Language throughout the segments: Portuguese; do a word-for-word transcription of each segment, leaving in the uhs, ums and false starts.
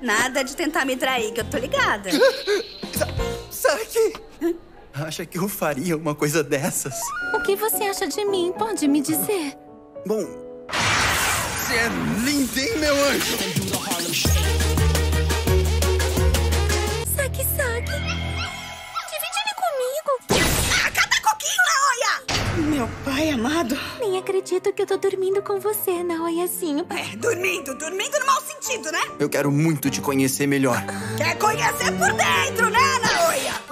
Nada de tentar me trair, que eu tô ligada. Saki! Acha que eu faria uma coisa dessas? O que você acha de mim? Pode me dizer? Bom... Você é linda, hein, meu anjo? Saki, Saki. Divide ele comigo. Ah, cada coquinho, Naoya! Meu pai amado. Nem acredito que eu tô dormindo com você, Naoyazinho. É, dormindo, dormindo no mau sentido, né? Eu quero muito te conhecer melhor. Quer conhecer por dentro, né, Naoya?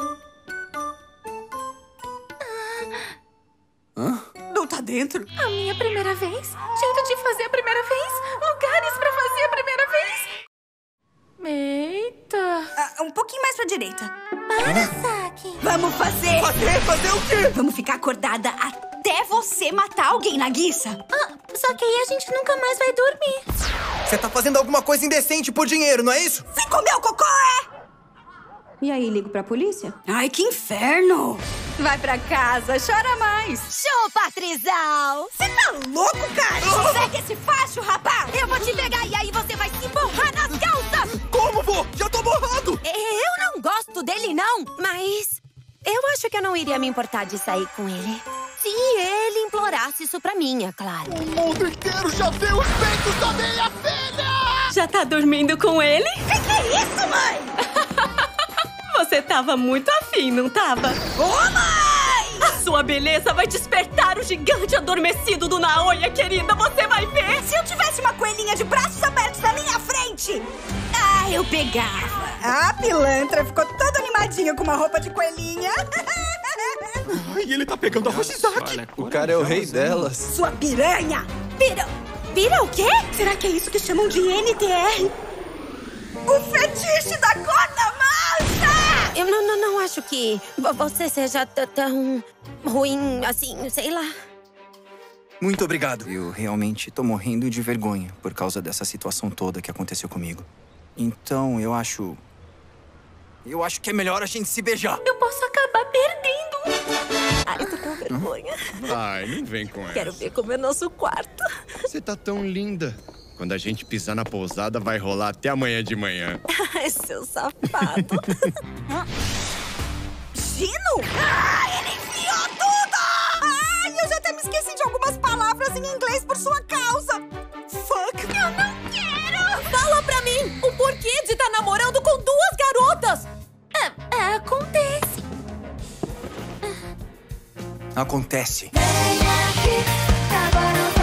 Hã? Não tá dentro? A minha primeira vez? Jeito de fazer a primeira vez? Lugares pra fazer a primeira vez? Eita! Ah, um pouquinho mais pra direita. Para, Saki! Vamos fazer! Fazer? Fazer o quê? Vamos ficar acordada até você matar alguém, Nagisa. Ah, só que aí a gente nunca mais vai dormir. Você tá fazendo alguma coisa indecente por dinheiro, não é isso? Você comeu cocô, é? E aí, ligo pra polícia? Ai, que inferno! Vai pra casa, chora mais. Chupa, Trizal! Você tá louco, cara? Oh! Segue esse facho, rapaz! Eu vou te pegar e aí você vai se borrar nas calças! Como vou? Já tô borrado! Eu não gosto dele, não. Mas eu acho que eu não iria me importar de sair com ele. Se ele implorasse isso pra mim, é claro. O mundo inteiro já vê os peitos da minha filha! Já tá dormindo com ele? Que que é isso, mãe? Você tava muito afim, não tava? Ô, mãe! A sua beleza vai despertar o gigante adormecido do Naoya, querida. Você vai ver! Se eu tivesse uma coelhinha de braços abertos na minha frente, ah, eu pegava. A pilantra ficou toda animadinha com uma roupa de coelhinha. E ele tá pegando a Hoshizaki. O cara é o rei delas. Sua piranha! Pira... Pira o quê? Será que é isso que chamam de N T R? O fetiche da corda mansa! Eu não, não, não acho que você seja tão ruim assim, sei lá. Muito obrigado. Eu realmente tô morrendo de vergonha por causa dessa situação toda que aconteceu comigo. Então, eu acho... Eu acho que é melhor a gente se beijar. Eu posso acabar perdendo. Ai, eu tô com vergonha. Ai, não vem com essa. Quero ver como é nosso quarto. Você tá tão linda. Quando a gente pisar na pousada, vai rolar até amanhã de manhã. Ai, seu safado. Gino? Ah, ele enfiou tudo! Ai, eu já até me esqueci de algumas palavras em inglês por sua causa. Fuck. Eu não quero! Fala pra mim o porquê de estar namorando com duas garotas! É, é, acontece. Acontece. Vem aqui, agora